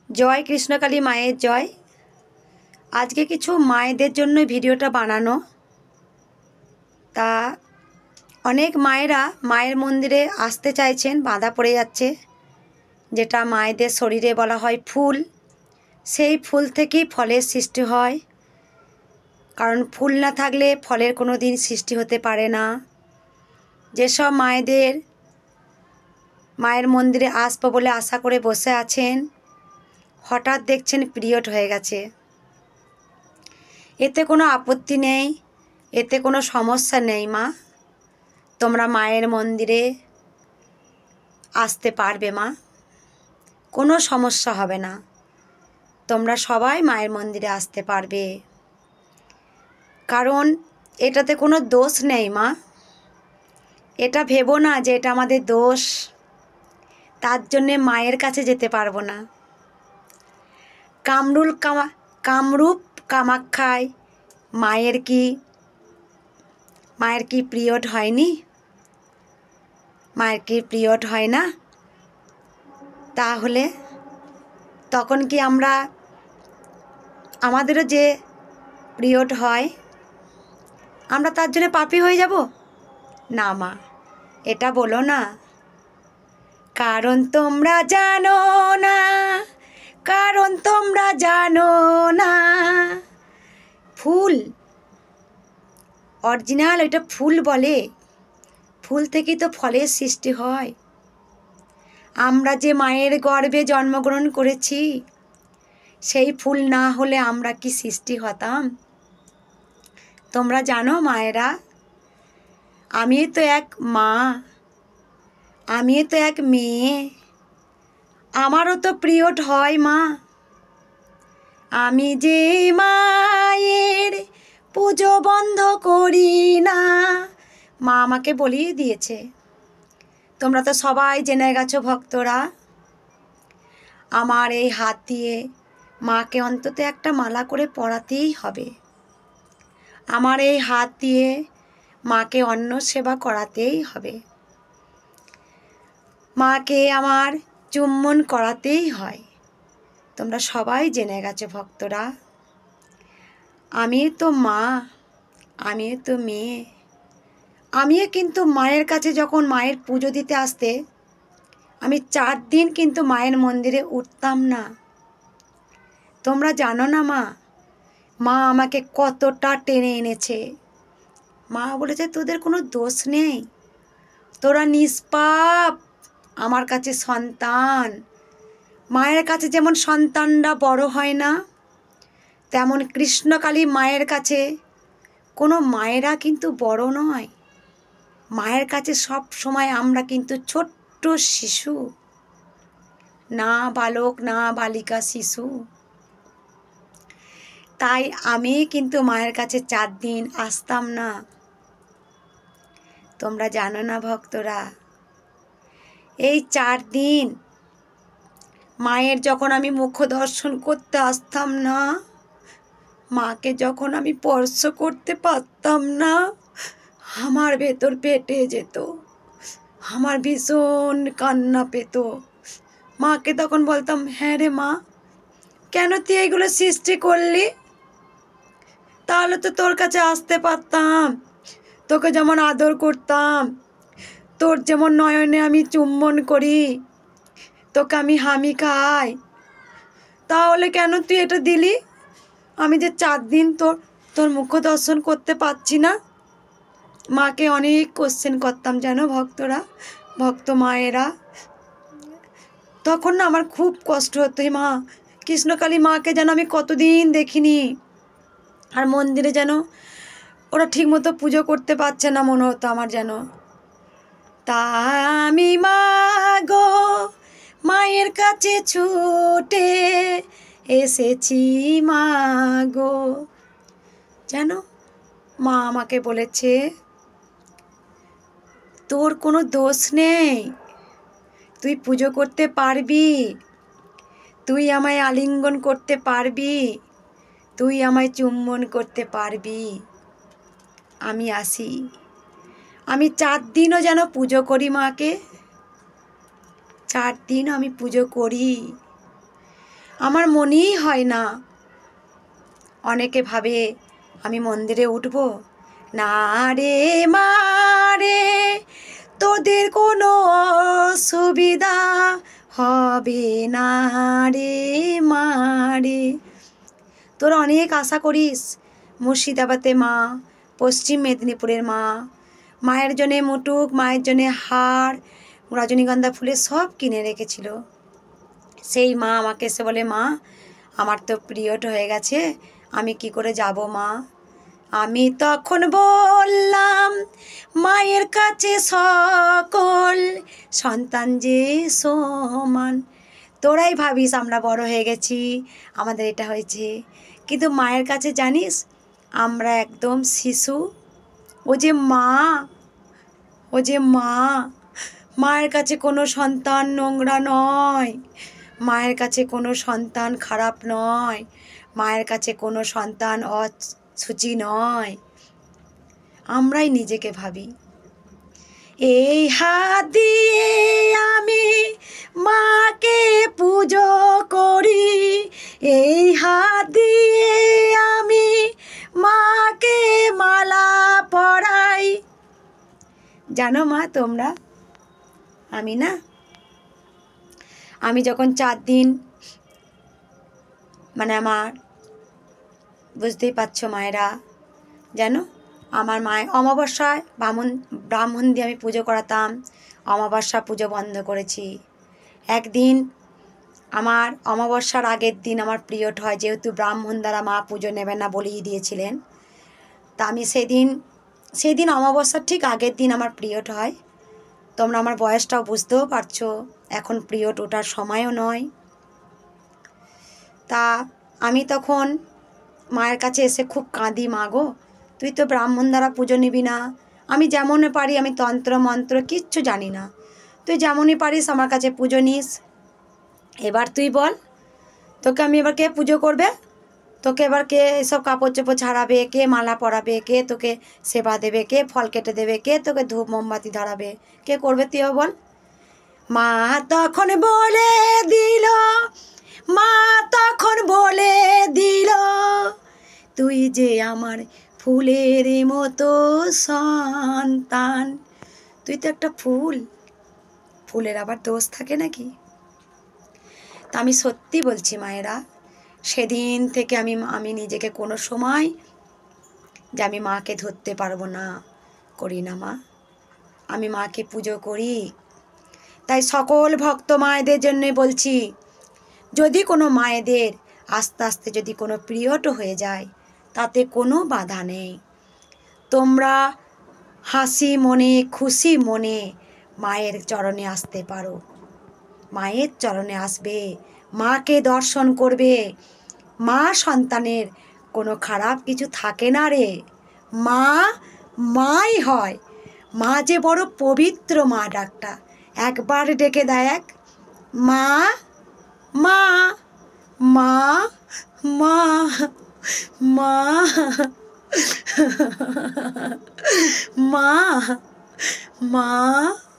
জয় কৃষ্ণকালী মায়ের জয়। আজকে কিছু মায়েদের জন্য ভিডিওটা বানানো। তা অনেক মায়েরা মায়ের মন্দিরে আসতে চাইছেন, বাধা পড়ে যাচ্ছে। যেটা মায়েদের শরীরে বলা হয় ফুল, সেই ফুল থেকেই ফলের সৃষ্টি হয়। কারণ ফুল না থাকলে ফলের কোনো দিন সৃষ্টি হতে পারে না। যেসব মায়ের মন্দিরে আসবো বলে আশা করে বসে আছেন, হঠাৎ দেখছেন পিরিয়ড হয়ে গেছে, এতে কোনো আপত্তি নেই, এতে কোনো সমস্যা নেই মা। তোমরা মায়ের মন্দিরে আসতে পারবে মা, কোনো সমস্যা হবে না। তোমরা সবাই মায়ের মন্দিরে আসতে পারবে, কারণ এটাতে কোনো দোষ নেই মা। এটা ভেবো না যে এটা আমাদের দোষ, তার জন্যে মায়ের কাছে যেতে পারবো না। কামরূপ কামাখ্যায় মায়ের কি পিরিয়ড হয়নি? মায়ের কি পিরিয়ড হয় না? তাহলে তখন কি আমাদেরও যে পিরিয়ড হয়, আমরা তার জন্য পাপী হয়ে যাব? না মা, এটা বলো না। কারণ তোমরা জানো না, কারণ তোমরা জানো না। ফুল অরিজিনাল, এটা ফুল বলে, ফুল থেকেই তো ফলের সৃষ্টি হয়। আমরা যে মায়ের গর্ভে জন্মগ্রহণ করেছি, সেই ফুল না হলে আমরা কি সৃষ্টি হতাম? তোমরা জানো মায়েরা, আমি তো এক মা, আমি তো এক মেয়ে, আমারও তো পিরিয়ড হয় মা। আমি যে মায়ের পুজো বন্ধ করি না, মা আমাকে বলিয়ে দিয়েছে। তোমরা তো সবাই জেনে গেছো ভক্তরা। আমার এই হাত দিয়ে মাকে অন্তত একটা মালা করে পরাতেই হবে। আমার এই হাত দিয়ে মাকে অন্ন সেবা করাতেই হবে। মাকে আমার চুম্বন করাতেই হয়। তোমরা সবাই জেনে গেছো ভক্তরা। আমি তো মা, আমি তো মেয়ে। আমিও কিন্তু মায়ের কাছে যখন মায়ের পুজো দিতে আসতে, আমি 4 দিন কিন্তু মায়ের মন্দিরে উঠতাম না। তোমরা জানো না মা আমাকে কতটা টেনে এনেছে। মা বলেছে তোদের কোনো দোষ নেই, তোরা নিষ্পাপ আমার কাছে সন্তান। মায়ের কাছে যেমন সন্তানরা বড় হয় না, তেমন কৃষ্ণকালী মায়ের কাছে কোনো মায়েরা কিন্তু বড় নয়। মায়ের কাছে সব সময় আমরা কিন্তু ছোট্ট শিশু, না বালক না বালিকা, শিশু। তাই আমি কিন্তু মায়ের কাছে 4 দিন আসতাম না। তোমরা জানো না ভক্তরা, এই 4 দিন মায়ের যখন আমি মুখ দর্শন করতে আসতাম না, মাকে যখন আমি স্পর্শ করতে পারতাম না, আমার ভেতর ফেটে যেত, আমার ভীষণ কান্না পেত। মাকে তখন বলতাম, হ্যাঁ রে মা, কেন তুই এইগুলো সৃষ্টি করলি? তাহলে তো তোর কাছে আসতে পারতাম, তোকে যেমন আদর করতাম, তোর যেমন নয়নে আমি চুম্বন করি, তোকে আমি হামি খাই, তাহলে কেন তুই এটা দিলি? আমি যে 4 দিন তোর মুখ দর্শন করতে পারছি না। মাকে অনেক কোশ্চেন করতাম জানো ভক্তরা, ভক্ত মায়েরা। তখন না আমার খুব কষ্ট হতো, মা কৃষ্ণকালী মাকে যেন আমি কতদিন দেখিনি, আর মন্দিরে যেন ওরা ঠিকমতো পুজো করতে পারছে না মনে হতো আমার যেন। তা আমি মা গো মায়ের কাছে ছুটে এসেছি মা গো। জানো মা আমাকে বলেছে, তোর কোনো দোষ নেই, তুই পুজো করতে পারবি, তুই আমায় আলিঙ্গন করতে পারবি, তুই আমায় চুম্বন করতে পারবি। আমি আসি, আমি 4 দিনও যেন পুজো করি মাকে, 4 দিন আমি পুজো করি। আমার মনেই হয় না। অনেকে ভাবে আমি মন্দিরে উঠব, না রে মা রে, তোদের কোনো অসুবিধা হবে না রে মা রে। তোরা অনেক আশা করিস মুর্শিদাবাদে মা, পশ্চিম মেদিনীপুরের মা, মায়ের জন্যে মুটুক, মায়ের জন্যে হার, রজনীগন্ধা ফুলের সব কিনে রেখেছিল। সেই মা আমাকে এসে বলে, মা আমার তো পিরিয়ড হয়ে গেছে, আমি কি করে যাব মা? আমি তখন বললাম, মায়ের কাছে সকল সন্তান যে সমান। তোরাই ভাবিস আমরা বড় হয়ে গেছি, আমাদের এটা হয়েছে, কিন্তু মায়ের কাছে জানিস আমরা একদম শিশু। ও যে মা, ও যে মা, মায়ের কাছে কোনো সন্তান নোংরা নয়, মায়ের কাছে কোনো সন্তান খারাপ নয়, মায়ের কাছে কোনো সন্তান অশুচি নয়। আমরাই নিজেকে ভাবি। এই হাত দিয়ে আমি মাকে পুজো করি, এই হাত দিয়ে আমি মাকে মালা পরাই। জানো মা তোমরা, আমি যখন 4 দিন, মানে আমার, বুঝতেই পারছো মায়েরা, জানো আমার মায়ের অমাবস্যায় ব্রাহ্মণ দিয়ে আমি পুজো করাতাম, অমাবস্যা পুজো বন্ধ করেছি। একদিন আমার অমাবস্যার আগের দিন আমার পিরিয়ড হয়, যেহেতু ব্রাহ্মণ দ্বারা মা পুজো নেবেন না বলেই দিয়েছিলেন। তা আমি সেদিন অমাবস্যার ঠিক আগের দিন আমার পিরিয়ড হয়। তোমরা আমার বয়সটাও বুঝতেও পারছো, এখন পিরিয়ড ওঠার সময়ও নয়। তা আমি তখন মায়ের কাছে এসে খুব কাঁদি, মা গো তুই তো ব্রাহ্মণ দ্বারা পুজো নিবি না, আমি যেমন পারি, আমি তন্ত্র মন্ত্র কিচ্ছু জানি না, তুই যেমনই পারিস আমার কাছে পুজো নিস। এবার তুই বল, তোকে আমি এবার কে পুজো করবে? তোকে এবার কে এসব কাপড় চোপড় ছাড়াবে, কে মালা পরাবে, কে তোকে সেবা দেবে, কে ফল কেটে দেবে, কে তোকে ধূপ মোমবাতি ধরাবে, কে করবে তুইও বল? মা তখন বলে দিল, মা তখন বলে দিল, তুই যে আমার ফুলের মতো সন্তান। তুই তো একটা ফুল, ফুলের আবার দোষ থাকে নাকি? তা আমি সত্যি বলছি মায়েরা, সেদিন থেকে আমি নিজেকে কোনো সময় যে আমি মাকে ধরতে পারবো না, করি না মা। আমি মাকে পুজো করি। তাই সকল ভক্ত মায়েদের জন্য বলছি, যদি কোনো মায়েদের আস্তে আস্তে যদি কোনো পিরিয়ডও হয়ে যায়, তাতে কোনো বাধা নেই। তোমরা হাসি মনে, খুশি মনে মায়ের চরণে আসতে পারো, মায়ের চরণে আসবে, মাকে দর্শন করবে। মা সন্তানের কোনো খারাপ কিছু থাকে না রে, মা মাই হয়। মা যে বড় পবিত্র মা, ডাকটা একবার ডেকে দেখ, মা মা মা মা মা মা মা।